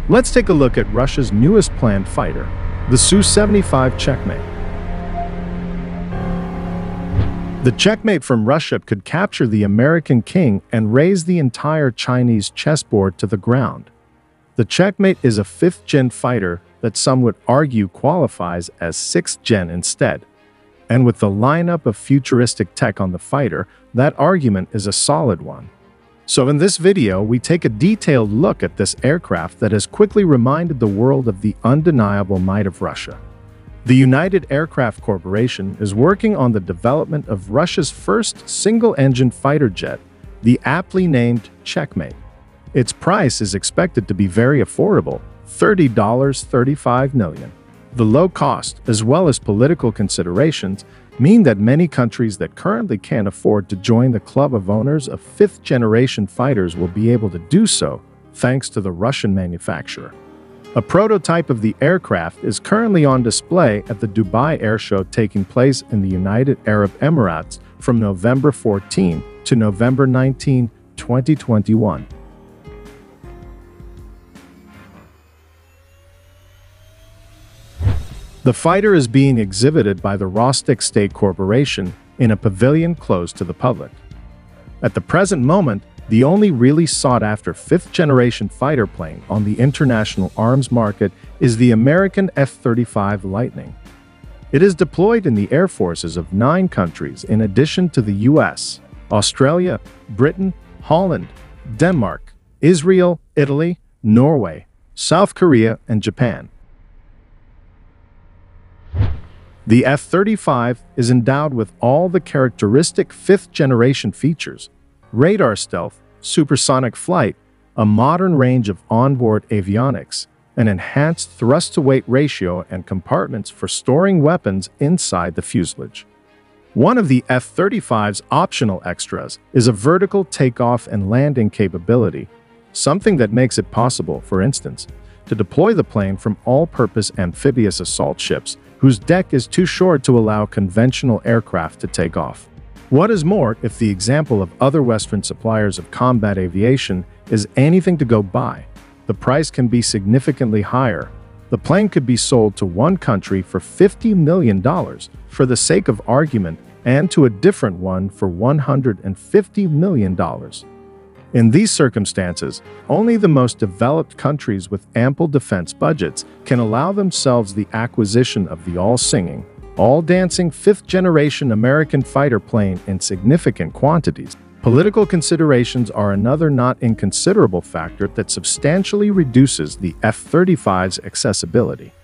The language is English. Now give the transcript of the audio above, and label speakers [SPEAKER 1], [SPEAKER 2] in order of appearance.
[SPEAKER 1] Let's take a look at Russia's newest planned fighter, the Su-75 Checkmate. The Checkmate from Russia could capture the American king and raze the entire Chinese chessboard to the ground. The Checkmate is a 5th-gen fighter that some would argue qualifies as 6th-gen instead. And with the lineup of futuristic tech on the fighter, that argument is a solid one. So in this video, we take a detailed look at this aircraft that has quickly reminded the world of the undeniable might of Russia. The United Aircraft Corporation is working on the development of Russia's first single-engine fighter jet, the aptly named Checkmate. Its price is expected to be very affordable, $30.35 million. The low cost, as well as political considerations, mean that many countries that currently can't afford to join the club of owners of 5th-generation fighters will be able to do so, thanks to the Russian manufacturer. A prototype of the aircraft is currently on display at the Dubai Air Show taking place in the United Arab Emirates from November 14 to November 19, 2021. The fighter is being exhibited by the Rostec State Corporation in a pavilion closed to the public. At the present moment, the only really sought-after 5th-generation fighter plane on the international arms market is the American F-35 Lightning. It is deployed in the air forces of 9 countries in addition to the US, Australia, Britain, Holland, Denmark, Israel, Italy, Norway, South Korea, and Japan. The F-35 is endowed with all the characteristic 5th-generation features: radar stealth, supersonic flight, a modern range of onboard avionics, an enhanced thrust-to-weight ratio, and compartments for storing weapons inside the fuselage. One of the F-35's optional extras is a vertical takeoff and landing capability, something that makes it possible, for instance, to deploy the plane from all-purpose amphibious assault ships whose deck is too short to allow conventional aircraft to take off. What is more, if the example of other Western suppliers of combat aviation is anything to go by, the price can be significantly higher. The plane could be sold to one country for $50 million for the sake of argument and to a different one for $150 million. In these circumstances, only the most developed countries with ample defense budgets can allow themselves the acquisition of the all-singing, all-dancing 5th-generation American fighter plane in significant quantities. Political considerations are another not inconsiderable factor that substantially reduces the F-35's accessibility.